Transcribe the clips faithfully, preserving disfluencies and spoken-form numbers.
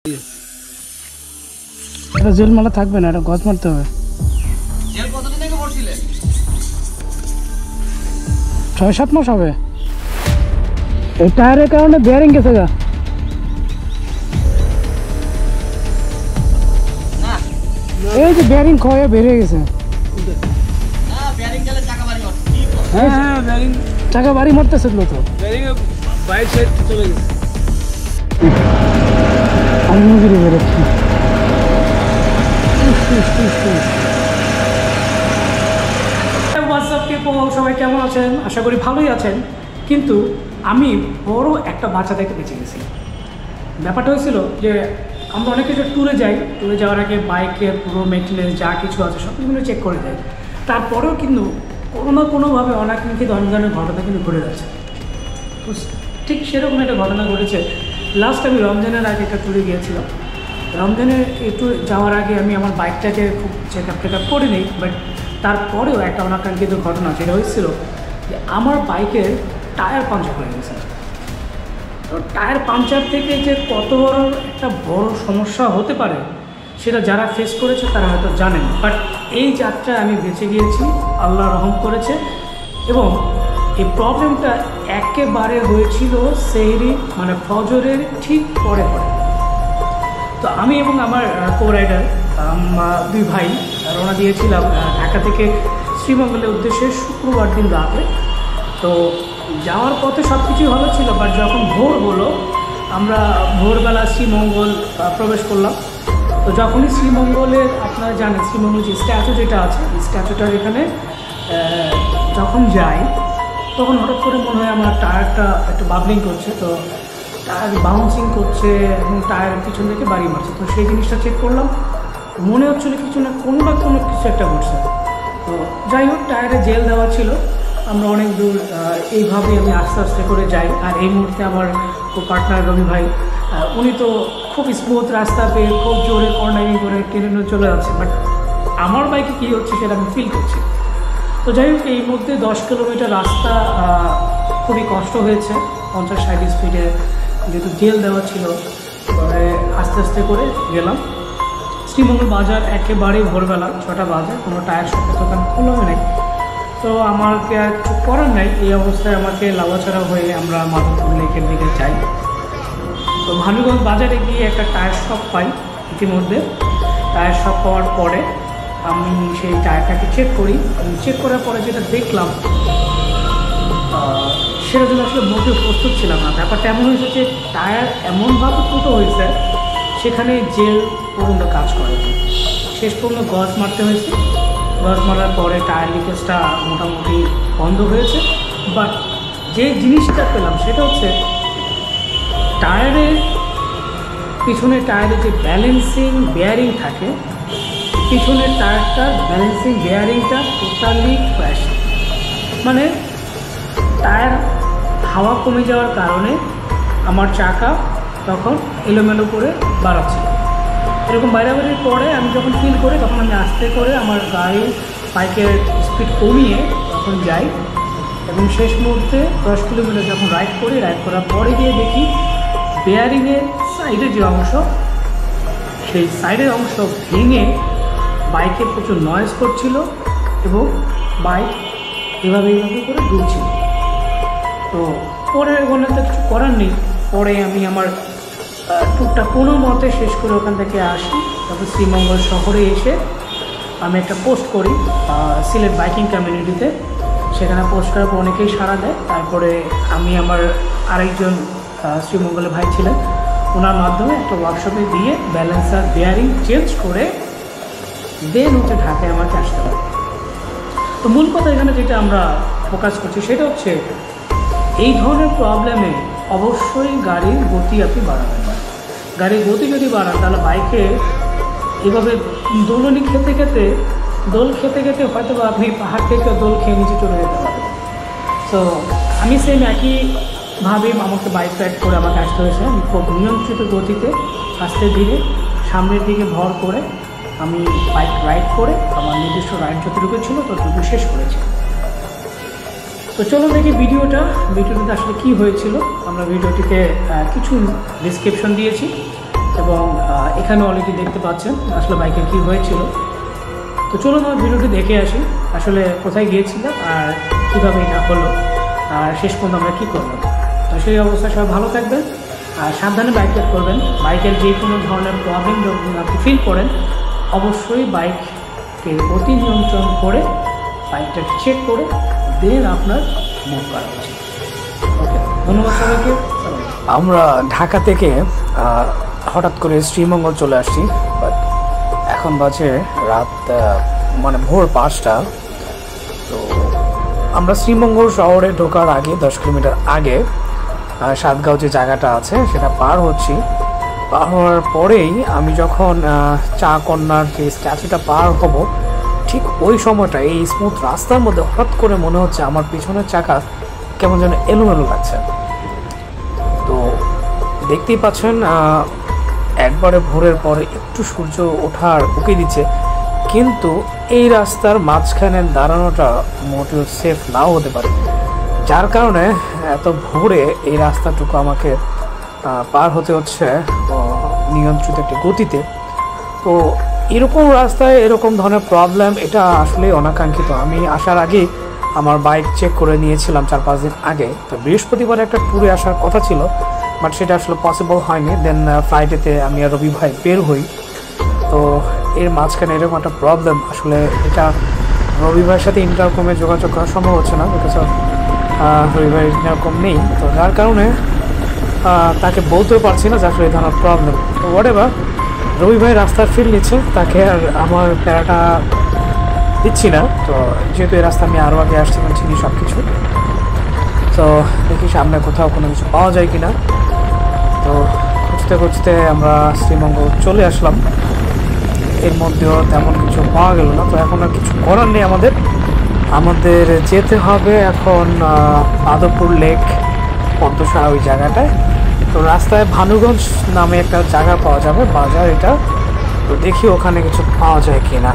এটা জেল মালা থাকবে না, এটা গজ মারতে হবে। জেল কতদিন আগে পড়ছিলে? ছয় সাত মাস হবে। এই টায়ারের কারণে বেয়ারিং গেছে গা। না এই যে বেয়ারিং ক্ষয়ে বেরিয়ে গেছে। না বেয়ারিং গেলে চাকা বাড়ি মারছে। হ্যাঁ হ্যাঁ বেয়ারিং চাকা বাড়ি মারতেছে তো। বেয়ারিং বাইক সাইড চলে গেছে। আমি নিজেই বেরোচ্ছি। সবাই কেমন আছেন? আশা করি ভালোই আছেন। কিন্তু আমি বড় একটা বাচ্চা থেকে বেঁচে গেছি। ব্যাপারটা হয়েছিল যে আমরা অনেক কিছু ট্যুরে যাই, ট্যুরে যাওয়ার আগে বাইকের পুরো মেনটেন্যান্স যা কিছু আছে সব কিছুগুলো চেক করে যাই। তারপরেও কিন্তু কোনো না কোনোভাবে অনাকাঙ্ক্ষিত অনেক ধরনের ঘটনা কিন্তু ঘটে যাচ্ছে। তো ঠিক সেরকম একটা ঘটনা ঘটেছে। লাস্ট আমি রমজানের আগে একটা ট্যুরে গিয়েছিলাম। রমজানের একটু যাওয়ার আগে আমি আমার বাইকটাকে খুব চেক আপ টেক আপ করে নিই, বাট তারপরেও একটা অনাকাঙ্ক্ষিত ঘটনা যেটা হয়েছিল যে আমার বাইকের টায়ার পাঞ্চার হয়ে গেছে। তো টায়ার পাঞ্চার থেকে যে কত বড় একটা বড় সমস্যা হতে পারে সেটা যারা ফেস করেছে তারা হয়তো জানেন। বাট এই যাত্রায় আমি বেঁচে গিয়েছি, আল্লাহ রহম করেছে। এবং এই প্রবলেমটা একেবারে হয়েছিল সেহরি মানে ফজরের ঠিক পরে পরে। তো আমি এবং আমার কো রাইডার দুই ভাই রওনা দিয়েছিলাম ঢাকা থেকে শ্রীমঙ্গলের উদ্দেশ্যে শুক্রবার দিন রাতে। তো যাওয়ার পথে সব কিছুই ভালো ছিল, বাট যখন ভোর হলো আমরা ভোরবেলা শ্রীমঙ্গল প্রবেশ করলাম। তো যখনই শ্রীমঙ্গলের আপনারা জানেন শ্রীমঙ্গল যে স্ট্যাচু যেটা আছে এই স্ট্যাচুটার এখানে যখন যাই তখন হঠাৎ করে মনে হয় আমার টায়ারটা একটু বাবলিং করছে। তো টায়ার বাউন্সিং করছে এবং টায়ার পিছন থেকে বাড়ি মারছে। তো সেই জিনিসটা চেক করলাম, মনে হচ্ছিলো কিছু না কোনো না কোনো কিছু একটা ঘটছে। তো যাই হোক টায়ারে জেল দেওয়া ছিল। আমরা অনেক দূর এইভাবেই আমি আস্তে আস্তে করে যাই। আর এই মুহূর্তে আমার কো পার্টনার রবি ভাই উনি তো খুব স্মুথ রাস্তা পেয়ে খুব জোরে কর্নারিং করে ট্রেনে চলে যাচ্ছে, বাট আমার বাইকে কী হচ্ছে সেটা আমি ফিল করছি। তো যাই হোক এই মধ্যে দশ কিলোমিটার রাস্তা খুবই কষ্ট হয়েছে পঞ্চাশ ষাট স্পিডে, যেহেতু জেল দেওয়া ছিল। পরে আস্তে আস্তে করে গেলাম শ্রীমঙ্গল বাজার। একেবারেই ভোরবেলা ছটা বাজে, কোনো টায়ার শপের দোকান খোলা হয় নাই। তো আমাকে আর কিছু করার নাই, এই অবস্থায় আমাকে লাউয়াছড়া হয়ে আমরা মাধবপুর লেকের দিকে যাই। তো ভানুগঞ্জ বাজারে গিয়ে একটা টায়ার শপ পাই। ইতিমধ্যে টায়ার শপ পাওয়ার পরে আমি সেই টায়ারটাকে চেক করি। চেক করার পরে যেটা দেখলাম সেটার জন্য আসলে মোটেও প্রস্তুত ছিলাম না। ব্যাপারটা এমন হয়েছে যে টায়ার এমনভাবে ফুটো হয়েছে সেখানে জেল পর্যন্ত কাজ করে। শেষ পর্যন্ত গজ মারতে হয়েছে। গজ মারার পরে টায়ার লিকেজটা মোটামুটি বন্ধ হয়েছে। বাট যে জিনিসটা পেলাম সেটা হচ্ছে টায়ারের পিছনে টায়ারে যে ব্যালেন্সিং বেয়ারিং থাকে, পিছনের টায়ারটার ব্যালেন্সিং বেয়ারিংটা টোটালি ক্র্যাশ। মানে টায়ার হাওয়া কমে যাওয়ার কারণে আমার চাকা তখন এলোমেলো করে বাড়াচ্ছিল। এরকম বাইরাবাড়ির পরে আমি যখন ফিল করি তখন আমি আস্তে করে আমার গাড়ির বাইকের স্পিড কমিয়ে তখন যাই এবং শেষ মুহূর্তে দশ কিলোমিটার যখন রাইড করি, রাইড করার পরে গিয়ে দেখি বেয়ারিংয়ের সাইডের যে অংশ সেই সাইডের অংশ ভেঙে বাইকে প্রচুর নয়েজ করছিল এবং বাইক এভাবে এইভাবে করে দুলছিল। তো পরে ওখানে তো কিছু করার নেই। পরে আমি আমার ট্যুরটা কোনো মতে শেষ করে ওখান থেকে আসি। তারপর শ্রীমঙ্গল শহরে এসে আমি একটা পোস্ট করি সিলেট বাইকিং কমিউনিটিতে। সেখানে পোস্ট করার পর অনেকেই সাড়া দেয়। তারপরে আমি আমার আরেকজন শ্রীমঙ্গলের ভাই ছিলেন, ওনার মাধ্যমে একটা ওয়ার্কশপে দিয়ে ব্যালেন্সার বেয়ারিং চেঞ্জ করে দেন হচ্ছে ঢাকায় আমাকে আসতে হবে। তো মূল কথা এখানে যেটা আমরা ফোকাস করছি সেটা হচ্ছে এই ধরনের প্রবলেমে অবশ্যই গাড়ির গতি আপনি বাড়াবেন। গাড়ির গতি যদি বাড়ান তাহলে বাইকে এভাবে দোলনি খেতে খেতে দোল খেতে খেতে হয়তো বা আপনি পাহাড় থেকে দোল খেয়ে নিচে চলে যেতে পারেন। তো আমি সেম একইভাবে আমাকে বাইক রাইড করে আমাকে আসতে হয়েছে। আমি খুব নিয়ন্ত্রিত গতিতে আস্তে ধীরে সামনের দিকে ভর করে আমি বাইক রাইড করে আমার নির্দিষ্ট রাইড যতটুকু ছিল ততটুকু শেষ করেছি। তো চলো দেখি ভিডিওটা ভিডিওটিতে আসলে কী হয়েছিল। আমরা ভিডিওটিতে কিছু ডিসক্রিপশন দিয়েছি এবং এখানে অলরেডি দেখতে পাচ্ছেন আসলে বাইকে কী হয়েছিল। তো চলুন আমার ভিডিওটি দেখে আসি আসলে কোথায় গিয়েছিলাম আর কীভাবে এটা হলো আর শেষ পর্যন্ত আমরা কী করবো। তো সেই অবস্থায় সবাই ভালো থাকবেন আর সাবধানে বাইক চেক করবেন। বাইকের যে কোনো ধরনের প্রবলেম যখন আপনি ফিল করেন অবশ্যই বাইককে অতি নিয়ন্ত্রণ করে বাইকটা চেক করে দেন আপনার মুভ করা উচিত। ওকে, ধন্যবাদ সবাইকে। আমরা ঢাকা থেকে হঠাৎ করে শ্রীমঙ্গল চলে আসছি, বাট এখন বাজে রাত মানে ভোর পাঁচটা। তো আমরা শ্রীমঙ্গল শহরে ঢোকার আগে দশ কিলোমিটার আগে সাতগাঁও যে জায়গাটা আছে সেটা পার হচ্ছি। পার হওয়ার পরেই আমি যখন চা কন্যার যে স্ট্যাচুটা পার হব ঠিক ওই সময়টা এই স্মুথ রাস্তার মধ্যে হঠাৎ করে মনে হচ্ছে আমার পিছনের চাকা কেমন যেন এলোমেলো লাগছে। তো দেখতেই পাচ্ছেন একবারে ভোরের পরে একটু সূর্য ওঠার উঁকি দিচ্ছে, কিন্তু এই রাস্তার মাঝখানে দাঁড়ানোটা মোটেও সেফ নাও হতে পারে, যার কারণে এত ভোরে এই রাস্তাটুকু আমাকে পার হতে হচ্ছে নিয়ন্ত্রিত একটি গতিতে। তো এরকম রাস্তায় এরকম ধরনের প্রবলেম এটা আসলে অনাকাঙ্ক্ষিত। আমি আসার আগেই আমার বাইক চেক করে নিয়েছিলাম চার পাঁচ দিন আগে। তো বৃহস্পতিবার একটা ট্যুরে আসার কথা ছিল, বাট সেটা আসলে পসিবল হয়নি। দেন ফ্রাইডেতে আমি আর রবি ভাই বের হই। তো এর মাঝখানে এরকম একটা প্রবলেম, আসলে এটা রবি ভাইয়ের সাথে ইন্টারকমে যোগাযোগ করা সম্ভব হচ্ছে না, বিকজ অফ রবি ভাই ইন্টারকম নেই। তো যার কারণে তাকে বলতেও পারছি না যে আসলে এই ধরনের প্রবলেম। তো হোয়াট এভার, রবি ভাই রাস্তার ফিল নিচ্ছে, তাকে আর আমার প্যারাটা দিচ্ছি না। তো যেহেতু এই রাস্তা আমি আরও আগে আসছিলাম চিনি সব কিছু, তো দেখি সামনে কোথাও কোনো কিছু পাওয়া যায় কিনা। তো খুঁজতে খুঁজতে আমরা শ্রীমঙ্গল চলে আসলাম, এর মধ্যেও তেমন কিছু পাওয়া গেল না। তো এখন আর কিছু করার নেই, আমাদের আমাদের যেতে হবে এখন মাধবপুর লেক পদ্মসারা ওই জায়গাটায়। তো রাস্তায় ভানুগঞ্জ নামে একটা জায়গা পাওয়া যাবে, বাজার এটা। তো দেখি ওখানে কিছু পাওয়া যায় কিনা।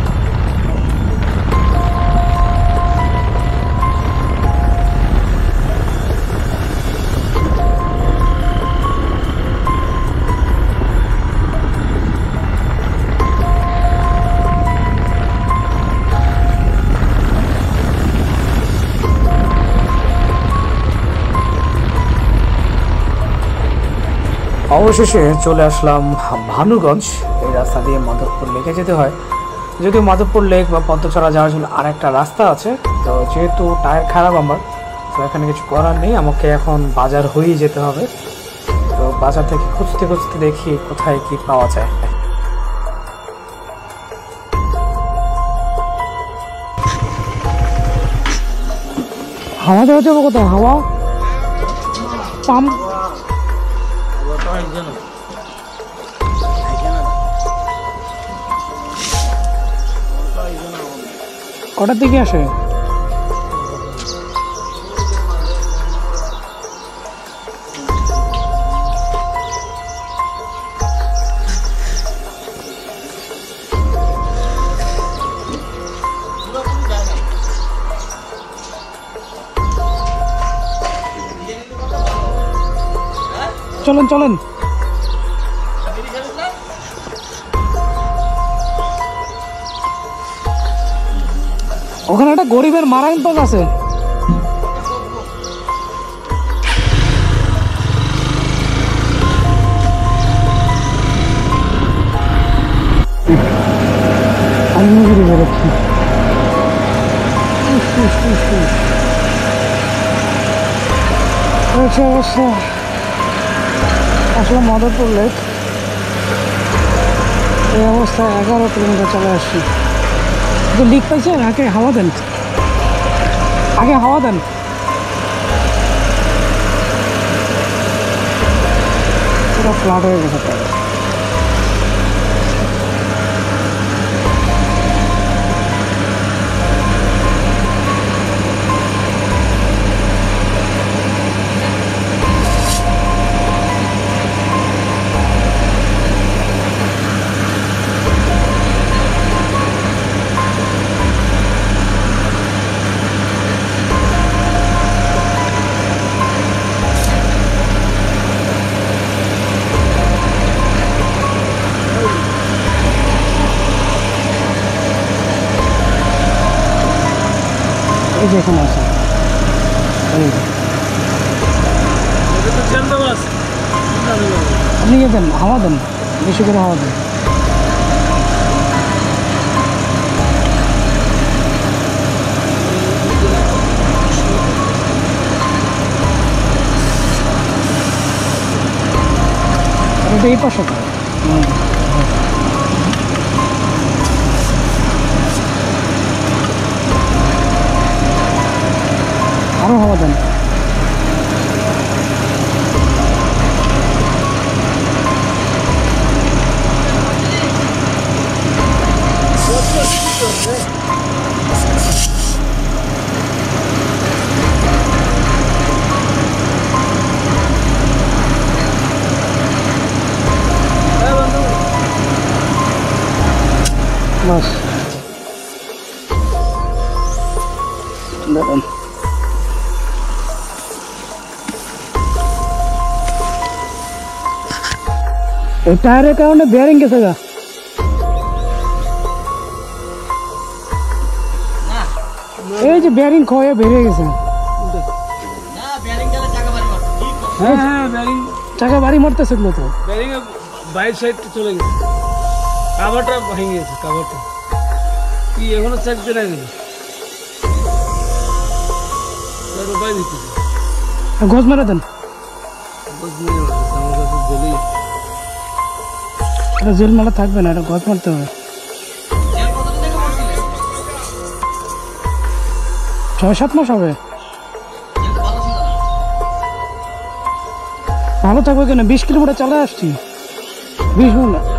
অবশেষে চলে আসলাম ভানুগঞ্জ। এই রাস্তা দিয়ে মাধবপুর লেকে যেতে হয়, যদিও মাধবপুর লেক বা পদ্মচড়া যাওয়ার জন্য আর একটা রাস্তা আছে। তো যেহেতু টায়ার খারাপ আমার, তো এখানে কিছু করার নেই, আমাকে এখন বাজার হয়েই যেতে হবে। তো বাজার থেকে খুঁজতে খুঁজতে দেখি কোথায় কি পাওয়া যায়। হাওয়া দেওয়া যাবো কোথায়? হাওয়া পাম্প কটার দিকে আসে? চলেন চলেন, ওখানে একটা গরিবের মারাইন পাক আছে। আমি বেরোচ্ছি অবস্থা। আসলে মাধবপুর লেক এই অবস্থায় এগারো কিলোমিটার চলে আসছি। লিক পাইছেন? আগে হাওয়া দেন, আগে হাওয়া দেন। পুরো ফ্ল্যাট হয়ে গেছে। এই যে এখানে আছে এই যে। আপনি কি দেন হাওয়া দেন বেশি করে হাওয়া দেন এটা এই পাশে আরো হাওয়া দেন বাস দেখুন এই টায়ারের কারণে বেয়ারিং গেছে গা এই যে বেয়ারিং ক্ষয়ে বেরিয়ে গেছে না বেয়ারিং গেলে চাকা বাড়ি মারছে কি করছে? হ্যাঁ হ্যাঁ ব্যারিং চাকা বাড়ি মারতেছে তো ব্যারিং এর বাইর সাইড চলে গেছে কাভারটা ভেঙে গেছে কাভারটা কি এখনো চেক দিয়ে গেল তার উপায় দিতে ঘোষ মেরে দেন আমার কাছে জেলেই এটা জেল মারা থাকবে না এটা ঘোষ মারতে হবে জেল কতদিন থেকে পড়ছিলে? ছয় সাত মাস হবে জেল তো ভালো ছিল না। ভালো থাকবে কেন বিশ কিলোমিটার চালা আসছি বিশ মিনিট